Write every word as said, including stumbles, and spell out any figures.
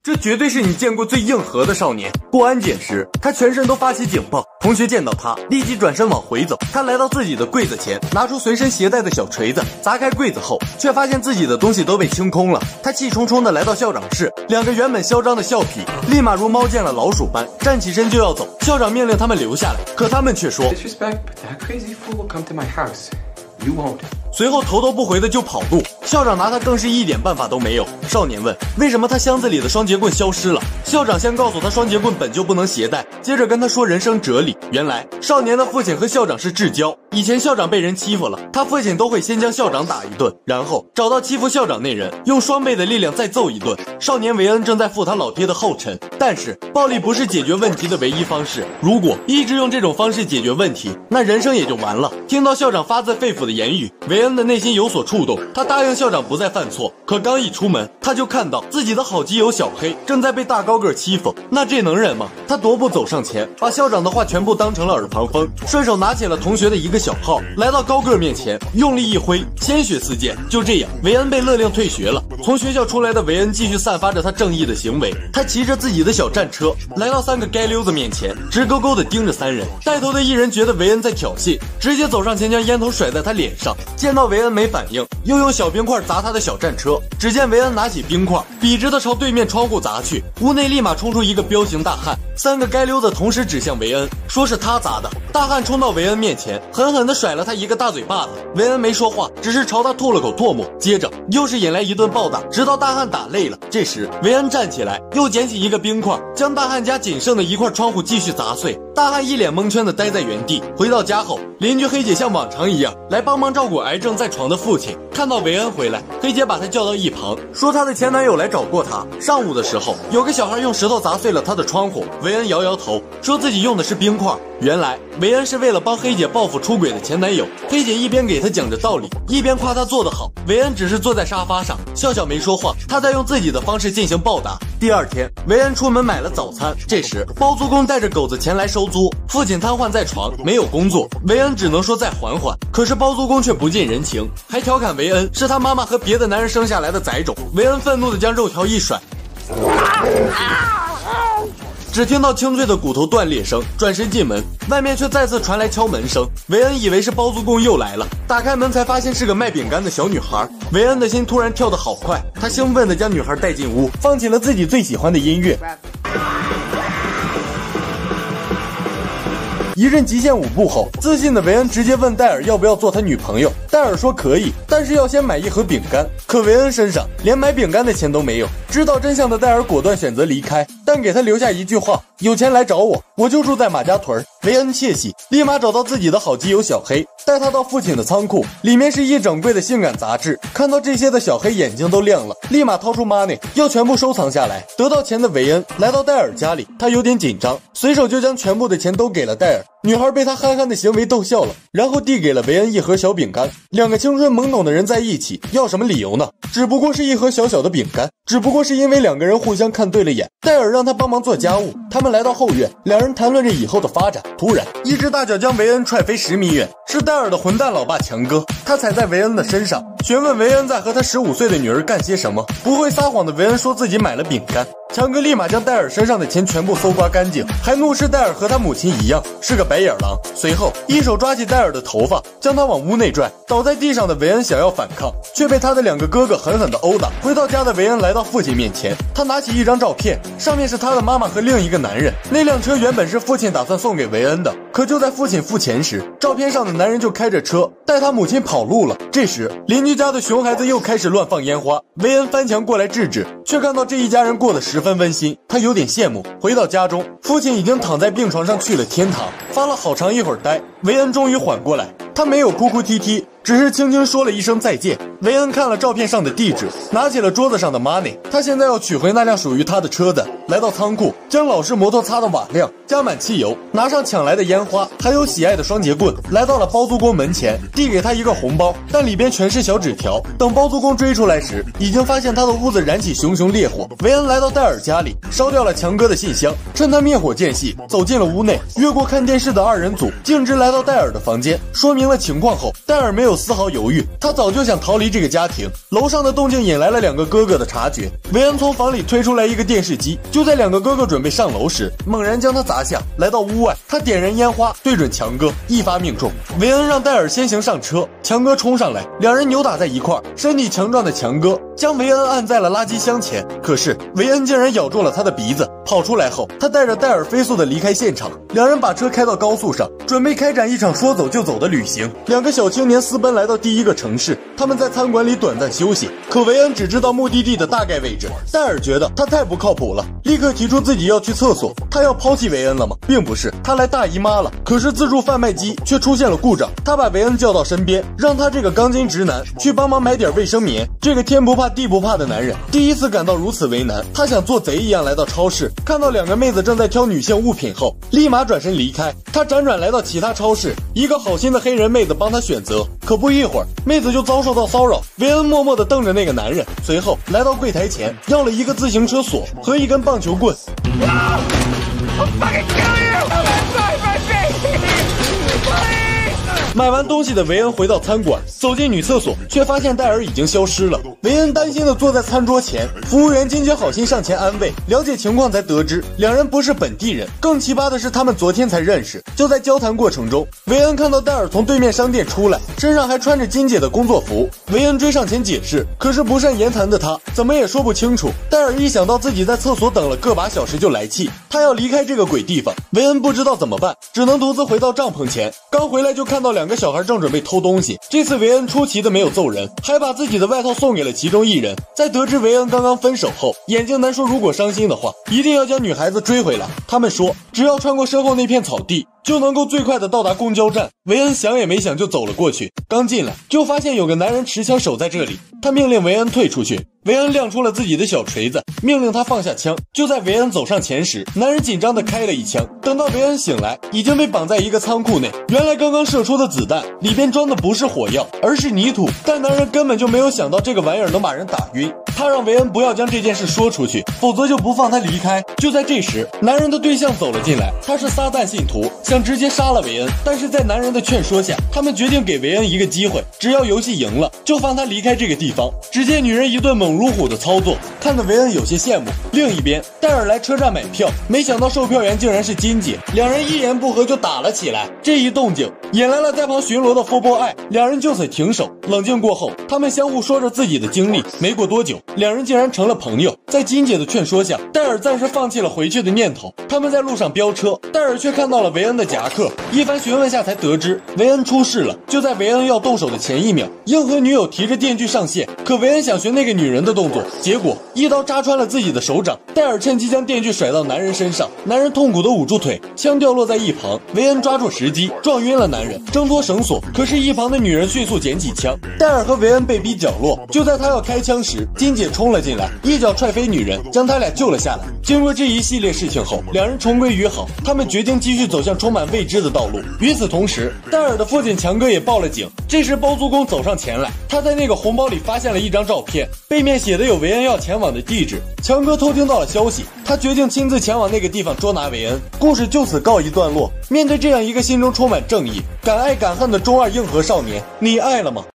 这绝对是你见过最硬核的少年。过安检时，他全身都发起警报，同学见到他立即转身往回走。他来到自己的柜子前，拿出随身携带的小锤子，砸开柜子后，却发现自己的东西都被清空了。他气冲冲地来到校长室，两个原本嚣张的校痞立马如猫见了老鼠般站起身就要走。校长命令他们留下来，可他们却说 Disrespect, but that crazy fool will come to my house. You won't. 随后头都不回的就跑路。校长拿他更是一点办法都没有。少年问为什么他箱子里的双节棍消失了，校长先告诉他双节棍本就不能携带，接着跟他说人生哲理。原来少年的父亲和校长是至交，以前校长被人欺负了，他父亲都会先将校长打一顿，然后找到欺负校长那人，用双倍的力量再揍一顿。少年维恩正在负他老爹的后尘，但是暴力不是解决问题的唯一方式，如果一直用这种方式解决问题，那人生也就完了。听到校长发自肺腑的言语，维恩的内心有所触动，他答应校长不再犯错。可刚一出门，他就看到自己的好基友小黑正在被大高个欺负，那这能忍吗？他踱步走上前，把校长的话全部当成了耳旁风，顺手拿起了同学的一个小号，来到高个面前，用力一挥，鲜血四溅。就这样，维恩被勒令退学了。从学校出来的维恩继续散发着他正义的行为，他骑着自己的小战车，来到三个街溜子面前，直勾勾地盯着三人。带头的一人觉得维恩在挑衅，直接走上前将烟头甩在他脸上。见到维恩没反应，又用小冰块砸他的小战车。只见维恩拿起冰块，笔直地朝对面窗户砸去，屋内立马冲出一个彪形大汉。三个街溜子同时指向维恩，说是他砸的。大汉冲到维恩面前，狠狠地甩了他一个大嘴巴子。维恩没说话，只是朝他吐了口唾沫，接着又是引来一顿暴打，直到大汉打累了。这时维恩站起来，又捡起一个冰块，将大汉家仅剩的一块窗户继续砸碎。大汉一脸蒙圈地待在原地。回到家后，邻居黑姐像往常一样来帮忙照顾癌症在床的父亲。看到维恩回来，黑姐把他叫到一旁，说她的前男友来找过她。上午的时候，有个小孩用石头砸碎了她的窗户。维恩摇摇头，说自己用的是冰块。原来维恩是为了帮黑姐报复出轨的前男友。黑姐一边给他讲着道理，一边夸他做得好。维恩只是坐在沙发上，笑笑没说话。他在用自己的方式进行报答。第二天，维恩出门买了早餐。这时包租公带着狗子前来收租，父亲瘫痪在床，没有工作。维恩只能说再缓缓，可是包租公却不近人情，还调侃维恩是他妈妈和别的男人生下来的崽种。维恩愤怒地将肉条一甩，只听到清脆的骨头断裂声，转身进门，外面却再次传来敲门声。维恩以为是包租公又来了，打开门才发现是个卖饼干的小女孩。维恩的心突然跳得好快，他兴奋地将女孩带进屋，放起了自己最喜欢的音乐。一阵极限舞步后，自信的维恩直接问戴尔要不要做他女朋友。戴尔说可以，但是要先买一盒饼干。可维恩身上连买饼干的钱都没有。知道真相的戴尔果断选择离开，但给他留下一句话：有钱来找我，我就住在马家屯。维恩窃喜，立马找到自己的好基友小黑，带他到父亲的仓库，里面是一整柜的性感杂志。看到这些的小黑眼睛都亮了，立马掏出 money 要全部收藏下来。得到钱的维恩来到戴尔家里，他有点紧张，随手就将全部的钱都给了戴尔。女孩被他憨憨的行为逗笑了，然后递给了维恩一盒小饼干。两个青春懵懂的人在一起，要什么理由呢？只不过是一盒小小的饼干，只不过是因为两个人互相看对了眼。戴尔让他帮忙做家务，他们来到后院，两人谈论着以后的发展。突然，一只大脚将维恩踹飞十米远，是戴尔的混蛋老爸强哥。他踩在维恩的身上，询问维恩在和他十五岁的女儿干些什么。不会撒谎的维恩说自己买了饼干。强哥立马将戴尔身上的钱全部搜刮干净，还怒斥戴尔和他母亲一样是个白眼狼。随后一手抓起戴尔的头发，将他往屋内拽。倒在地上的维恩想要反抗，却被他的两个哥哥狠狠地殴打。回到家的维恩来到父亲面前，他拿起一张照片，上面是他的妈妈和另一个男人。那辆车原本是父亲打算送给维恩的，可就在父亲付钱时，照片上的男人就开着车带他母亲跑路了。这时邻居家的熊孩子又开始乱放烟花，维恩翻墙过来制止，却看到这一家人过得十分温馨，他有点羡慕。回到家中，父亲已经躺在病床上去了天堂，发了好长一会儿呆。维恩终于缓过来，他没有哭哭啼啼，只是轻轻说了一声再见。维恩看了照片上的地址，拿起了桌子上的 money， 他现在要取回那辆属于他的车子。来到仓库，将老式摩托擦得瓦亮，加满汽油，拿上抢来的烟花，还有喜爱的双节棍，来到了包租公门前，递给他一个红包，但里边全是小纸条。等包租公追出来时，已经发现他的屋子燃起熊熊烈火。维恩来到戴尔家里，烧掉了强哥的信箱，趁他灭火间隙走进了屋内。越过看电视的二人组径直来到戴尔的房间，说明了情况后，戴尔没有丝毫犹豫，他早就想逃离离这个家庭。楼上的动静引来了两个哥哥的察觉，维恩从房里推出来一个电视机，就在两个哥哥准备上楼时，猛然将它砸下。来到屋外，他点燃烟花，对准强哥，一发命中。维恩让戴尔先行上车，强哥冲上来，两人扭打在一块儿。身体强壮的强哥将维恩按在了垃圾箱前，可是维恩竟然咬住了他的鼻子。跑出来后，他带着戴尔飞速地离开现场。两人把车开到高速上，准备开展一场说走就走的旅行。两个小青年私奔来到第一个城市，他们在餐馆里短暂休息，可维恩只知道目的地的大概位置。戴尔觉得他太不靠谱了，立刻提出自己要去厕所。他要抛弃维恩了吗？并不是，他来大姨妈了。可是自助贩卖机却出现了故障，他把维恩叫到身边，让他这个钢筋直男去帮忙买点卫生棉。这个天不怕地不怕的男人第一次感到如此为难，他想做贼一样来到超市，看到两个妹子正在挑女性物品后，立马转身离开。他辗转来到其他超市，一个好心的黑人妹子帮他选择，可不一会儿，妹子就遭受到骚扰。维恩默默地瞪着那个男人，随后来到柜台前，要了一个自行车锁和一根棒球棍。买完东西的维恩回到餐馆，走进女厕所，却发现戴尔已经消失了。维恩担心地坐在餐桌前，服务员金姐好心上前安慰，了解情况才得知两人不是本地人。更奇葩的是，他们昨天才认识。就在交谈过程中，维恩看到戴尔从对面商店出来，身上还穿着金姐的工作服。维恩追上前解释，可是不善言谈的他怎么也说不清楚。戴尔一想到自己在厕所等了个把小时就来气，他要离开这个鬼地方。维恩不知道怎么办，只能独自回到帐篷前。刚回来就看到两个小孩正准备偷东西，这次维恩出奇的没有揍人，还把自己的外套送给了其中一人。在得知维恩刚刚分手后，眼镜男说如果伤心的话，一定要将女孩子追回来。他们说只要穿过身后那片草地，就能够最快的到达公交站。维恩想也没想就走了过去，刚进来就发现有个男人持枪守在这里，他命令维恩退出去。维恩亮出了自己的小锤子，命令他放下枪。就在维恩走上前时，男人紧张地开了一枪。等到维恩醒来，已经被绑在一个仓库内。原来刚刚射出的子弹里边装的不是火药，而是泥土，但男人根本就没有想到这个玩意儿能把人打晕。他让维恩不要将这件事说出去，否则就不放他离开。就在这时，男人的对象走了进来，他是撒旦信徒，想直接杀了维恩，但是在男人的劝说下，他们决定给维恩一个机会，只要游戏赢了，就放他离开这个地方。只见女人一顿猛如虎的操作，看得维恩有些羡慕。另一边，戴尔来车站买票，没想到售票员竟然是金姐，两人一言不合就打了起来。这一动静引来了在旁巡逻的富波爱，两人就此停手。冷静过后，他们相互说着自己的经历，没过多久，两人竟然成了朋友。在金姐的劝说下，戴尔暂时放弃了回去的念头。他们在路上飙车，戴尔却看到了维恩的夹克，一番询问下才得知维恩出事了。就在维恩要动手的前一秒，硬核女友提着电锯上线，可维恩想学那个女人的动作，结果一刀扎穿了自己的手掌。戴尔趁机将电锯甩到男人身上，男人痛苦地捂住腿，枪掉落在一旁。维恩抓住时机撞晕了男人，挣脱绳索，可是一旁的女人迅速捡起枪。戴尔和维恩被逼角落，就在他要开枪时，金姐冲了进来，一脚踹飞女人，将他俩救了下来。经过这一系列事情后，两人重归于好，他们决定继续走向充满未知的道路。与此同时，戴尔的父亲强哥也报了警。这时包租公走上前来，他在那个红包里发现了一张照片，背面写的有维恩要前往的地址。强哥偷听到了消息，他决定亲自前往那个地方捉拿维恩。故事就此告一段落。面对这样一个心中充满正义、敢爱敢恨的中二硬核少年，你爱了吗？